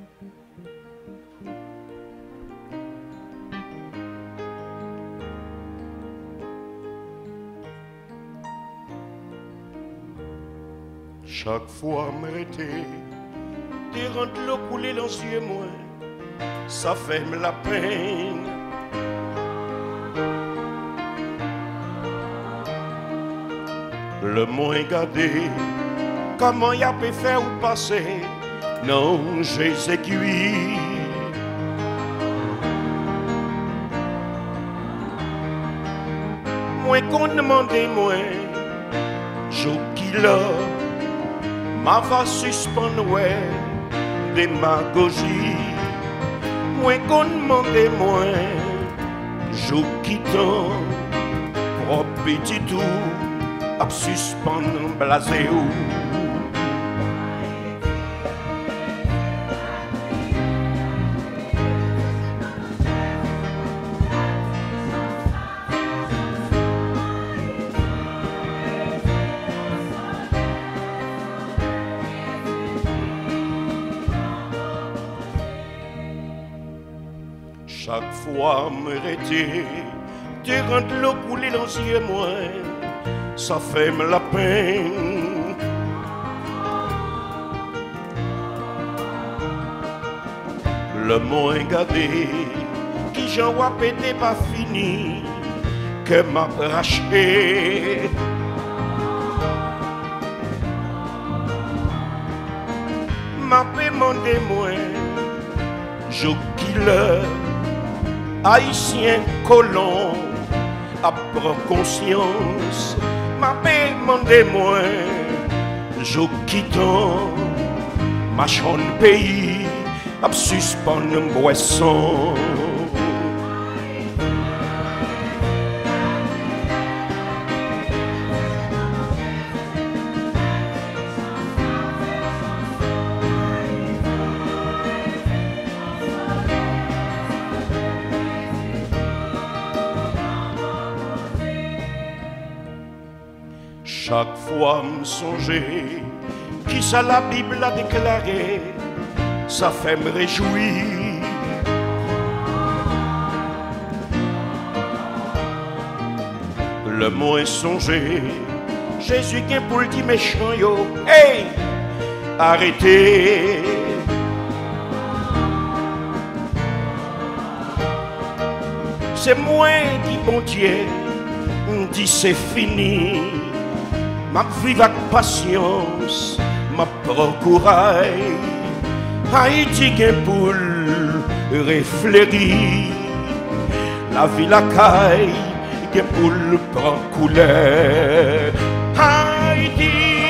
Chaque fois m'arrêter, de rendre l'eau couler dans les yeux, moi, ça fait me la peine. Le moins gardé, comment y a pu faire ou passer, non, j'ai aiguilles. Moi qu'on demandait, moi, jour qui l'a, ma va suspendre, ouais, démagogie. Moi qu'on demandait, moi, jour qui t'en, pour petit tout, à suspendre, blasé ou. Chaque fois m'arrêter, de rendre l'eau couler dans les yeux, moi, ça fait me la peine. Le moins gardé, qui j'en vois péter pas fini, que m'a racheté. M'a demandé moi, je killer, haïtien colon, à prendre conscience. M'a demandé moi, je quitte ma chambre pays, à suspendre une boisson. Chaque fois me songer, qui ça la Bible a déclaré, ça fait me réjouir. Le moins songer, Jésus qui pour le dit méchant yo, hey, arrêtez. C'est moi qui bon Dieu, dit c'est fini. Ma vie avec patience, ma prend courage. Haïti qui pour réfléchir, la vie la caille qui pour le prendre couleur. Haïti,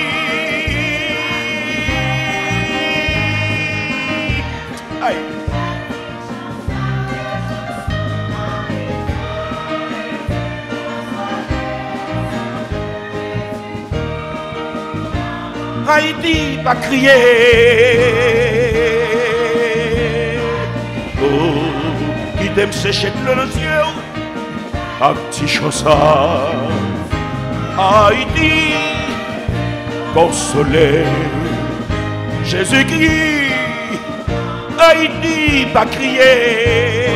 aïe. Haïti va crier, oh, qui t'aime sécher le yeux, à petit chaussard. Haïti, consolé, Jésus-Christ, Haïti va crier.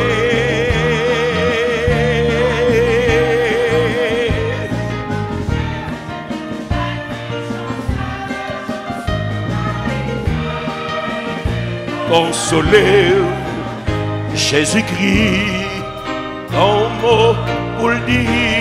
Consolé, Jésus-Christ, ton mot pour le dire.